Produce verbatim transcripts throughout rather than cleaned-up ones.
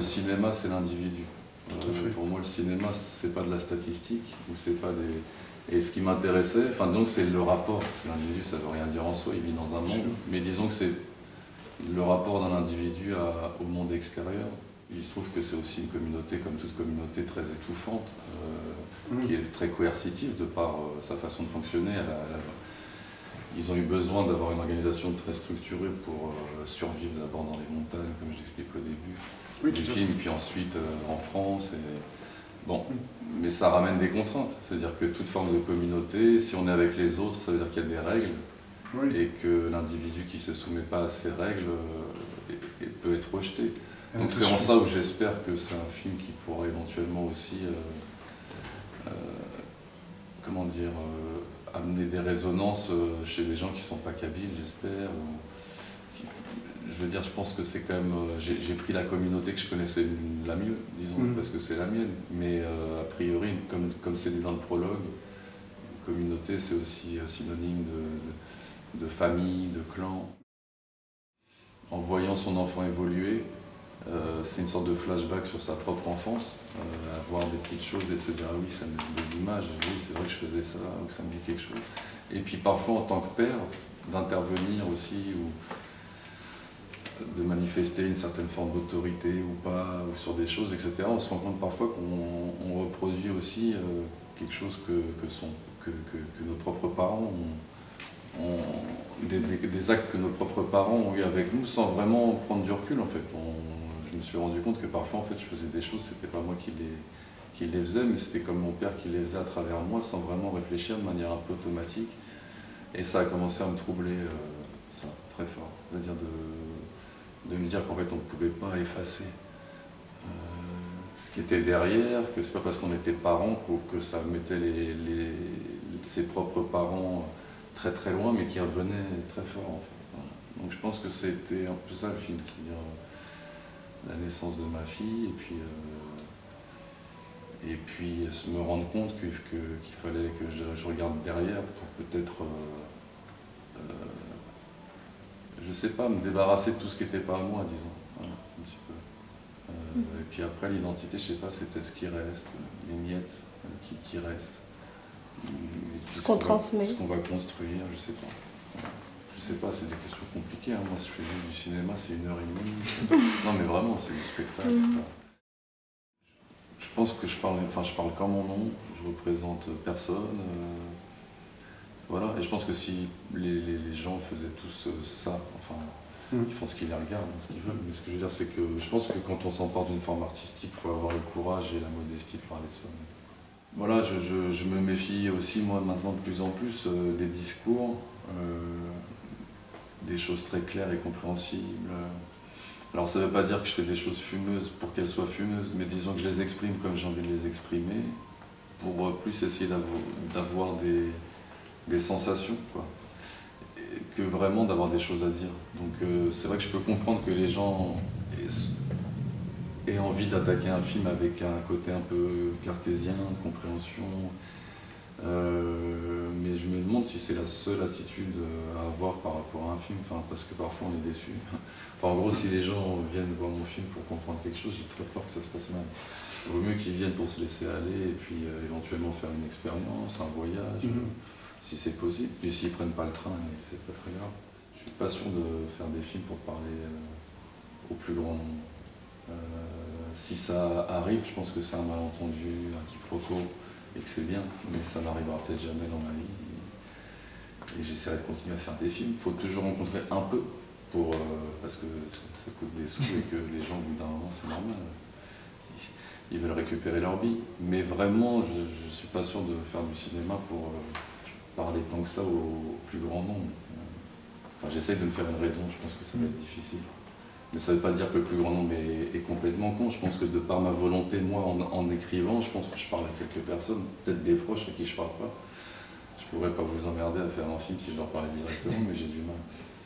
cinéma, c'est l'individu. Euh, pour moi, le cinéma, c'est pas de la statistique, ou c'est pas des... Et ce qui m'intéressait, enfin disons que c'est le rapport, parce que l'individu, ça veut rien dire en soi, il vit dans un monde, mais disons que c'est le rapport d'un individu à, au monde extérieur. Il se trouve que c'est aussi une communauté, comme toute communauté, très étouffante, euh, mmh. qui est très coercitive de par euh, sa façon de fonctionner. Elle a, elle a... Ils ont eu besoin d'avoir une organisation très structurée pour euh, survivre d'abord dans les montagnes, comme je l'explique au début, oui, du film, puis ensuite euh, en France. Et... Bon, mmh. mais ça ramène des contraintes. C'est-à-dire que toute forme de communauté, si on est avec les autres, ça veut dire qu'il y a des règles, oui. et que l'individu qui ne se soumet pas à ces règles euh, et, et peut être rejeté. Donc c'est en ça où j'espère que c'est un film qui pourra éventuellement aussi, euh, euh, comment dire, euh, amener des résonances chez des gens qui ne sont pas kabyles, j'espère. Je veux dire, je pense que c'est quand même, euh, j'ai pris la communauté que je connaissais la mieux, disons, mmh. parce que c'est la mienne. Mais euh, a priori, comme comme c'est dit dans le prologue, communauté c'est aussi synonyme de, de, de famille, de clan. En voyant son enfant évoluer, Euh, c'est une sorte de flashback sur sa propre enfance, euh, à voir des petites choses et se dire ah oui, ça me dit des images, oui c'est vrai que je faisais ça, ou que ça me dit quelque chose. Et puis parfois en tant que père, d'intervenir aussi, ou de manifester une certaine forme d'autorité ou pas, ou sur des choses, et cetera. On se rend compte parfois qu'on reproduit aussi euh, quelque chose que, que, son, que, que, que nos propres parents ont, ont des, des, des actes que nos propres parents ont eu avec nous sans vraiment prendre du recul en fait. On, je me suis rendu compte que parfois en fait je faisais des choses, c'était pas moi qui les, qui les faisais, mais c'était comme mon père qui les faisait à travers moi sans vraiment réfléchir de manière un peu automatique. Et ça a commencé à me troubler, euh, ça, très fort. C'est-à-dire de, de me dire qu'en fait on ne pouvait pas effacer euh, ce qui était derrière, que c'est pas parce qu'on était parents que, que ça mettait les, les, ses propres parents très très loin, mais qui revenait très fort en fait. Voilà. Donc je pense que c'était un peu ça le film, c'est-à-dire la naissance de ma fille, et puis, euh, et puis me rendre compte qu'il que, qu'il fallait que je, je regarde derrière pour peut-être, euh, euh, je sais pas, me débarrasser de tout ce qui n'était pas à moi, disons. Voilà, un petit peu. Euh, mmh. Et puis après l'identité, je sais pas, c'est peut-être ce qui reste, les miettes euh, qui, qui restent. Ce qu'on transmet. Ce qu'on va construire, je sais pas. Voilà. Je sais pas, c'est des questions compliquées. Hein. Moi, si je fais juste du cinéma, c'est une heure et demie. Non, mais vraiment, c'est du spectacle. Mmh. Je pense que je parle, enfin, je parle qu'en mon nom. Je représente personne. Euh, voilà. Et je pense que si les, les, les gens faisaient tous ça, enfin, mmh. ils font ce qu'ils les regardent, hein, ce qu'ils veulent. Mais ce que je veux dire, c'est que je pense que quand on s'empare d'une forme artistique, il faut avoir le courage et la modestie de parler de soi-même. Voilà, je, je, je me méfie aussi, moi, maintenant, de plus en plus euh, des discours, euh, des choses très claires et compréhensibles. Alors, ça ne veut pas dire que je fais des choses fumeuses pour qu'elles soient fumeuses, mais disons que je les exprime comme j'ai envie de les exprimer, pour euh, plus essayer d'avoir des, des sensations, quoi, et que vraiment d'avoir des choses à dire. Donc, euh, c'est vrai que je peux comprendre que les gens aient envie d'attaquer un film avec un côté un peu cartésien, de compréhension, euh, mais je me demande si c'est la seule attitude à avoir par rapport à un film, enfin, parce que parfois on est déçu. Enfin, en gros, si les gens viennent voir mon film pour comprendre quelque chose, j'ai très peur que ça se passe mal. Il vaut mieux qu'ils viennent pour se laisser aller et puis euh, éventuellement faire une expérience, un voyage, mm-hmm. euh, si c'est possible. Puis s'ils ne prennent pas le train, c'est pas très grave. Je suis pas sûr de faire des films pour parler euh, au plus grand nombre. Euh, si ça arrive, je pense que c'est un malentendu, un quiproquo, et que c'est bien, mais ça n'arrivera peut-être jamais dans ma vie. Et, et j'essaierai de continuer à faire des films. Il faut toujours rencontrer un peu, pour, euh, parce que ça coûte des sous et que les gens, au bout d'un moment, c'est normal. Ils, ils veulent récupérer leur bille. Mais vraiment, je ne suis pas sûr de faire du cinéma pour euh, parler tant que ça au, au plus grand nombre. Enfin, j'essaie de me faire une raison, je pense que ça va être difficile. Mais ça ne veut pas dire que le plus grand nombre est, est complètement con. Je pense que de par ma volonté, moi, en, en écrivant, je pense que je parle à quelques personnes, peut-être des proches à qui je ne parle pas. Je ne pourrais pas vous emmerder à faire un film si je leur parlais directement, mais j'ai du mal.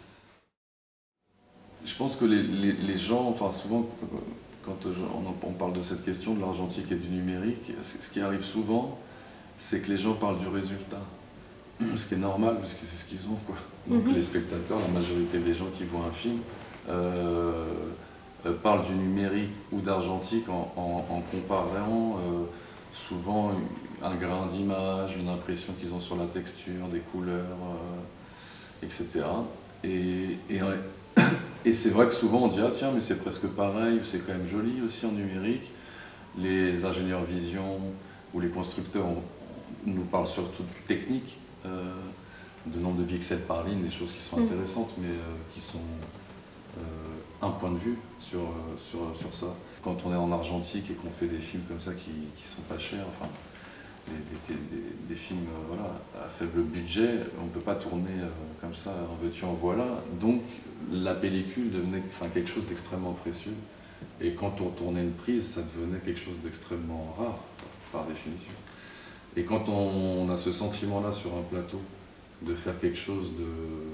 Je pense que les, les, les gens, enfin souvent, quand on, on parle de cette question de l'argentique et du numérique, ce qui arrive souvent, c'est que les gens parlent du résultat. Ce qui est normal, parce que c'est ce qu'ils ont, quoi. Donc mm-hmm. les spectateurs, la majorité des gens qui voient un film, Euh, euh, parlent du numérique ou d'argentique en, en, en comparant euh, souvent un grain d'image, une impression qu'ils ont sur la texture, des couleurs, euh, et cetera. Et, et, et c'est vrai que souvent on dit « Ah tiens, mais c'est presque pareil, ou c'est quand même joli aussi en numérique ». Les ingénieurs vision ou les constructeurs on, on nous parlent surtout de technique, euh, de nombre de pixels par ligne, des choses qui sont intéressantes, mais euh, qui sont euh, un point de vue sur, euh, sur, sur ça. Quand on est en argentique et qu'on fait des films comme ça qui, qui sont pas chers, enfin, des, des, des, des films euh, voilà, à faible budget, on ne peut pas tourner euh, comme ça, en veux-tu, en voilà. Donc la pellicule devenait enfin, quelque chose d'extrêmement précieux. Et quand on tournait une prise, ça devenait quelque chose d'extrêmement rare, par définition. Et quand on, on a ce sentiment-là sur un plateau, de faire quelque chose de,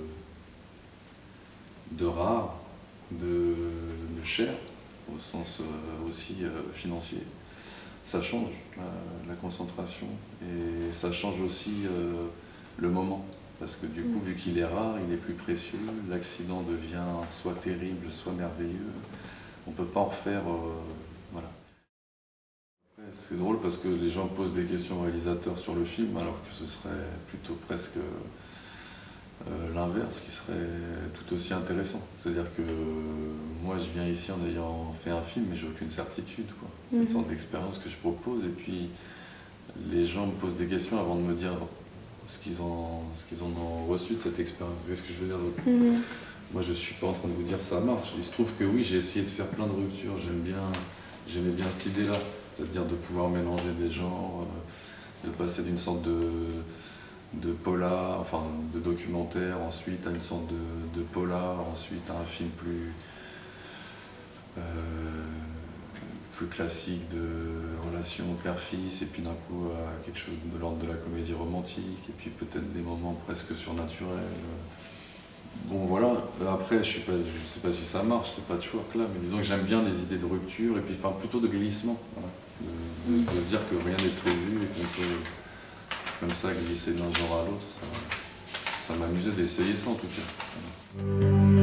de rare, de, de cher, au sens euh, aussi euh, financier, ça change la, la concentration et ça change aussi euh, le moment. Parce que du coup, vu qu'il est rare, il est plus précieux, l'accident devient soit terrible, soit merveilleux. On ne peut pas en refaire, euh, voilà. C'est drôle parce que les gens posent des questions aux réalisateurs sur le film, alors que ce serait plutôt presque euh, l'inverse, qui serait tout aussi intéressant. C'est-à-dire que moi, je viens ici en ayant fait un film, mais j'ai aucune certitude, quoi. C'est une mm-hmm. sorte d'expérience que je propose, et puis les gens me posent des questions avant de me dire ce qu'ils en, ce qu'ils en ont reçu de cette expérience. Vous voyez ce que je veux dire? mm-hmm. Moi, je ne suis pas en train de vous dire ça marche. Il se trouve que oui, j'ai essayé de faire plein de ruptures. J'aime bien, j'aimais bien cette idée-là, c'est-à-dire de pouvoir mélanger des genres, euh, de passer d'une sorte de, de polar, enfin de documentaire, ensuite à une sorte de, de polar, ensuite à un film plus, euh, plus classique de relation père-fils, et puis d'un coup à quelque chose de l'ordre de la comédie romantique, et puis peut-être des moments presque surnaturels. Bon voilà, après je ne sais pas si ça marche, c'est pas toujours là, mais disons que j'aime bien les idées de rupture et puis enfin plutôt de glissement, voilà. de, de, de se dire que rien n'est prévu et qu'on peut comme ça glisser d'un genre à l'autre, ça, ça m'amusait d'essayer ça en tout cas. Voilà.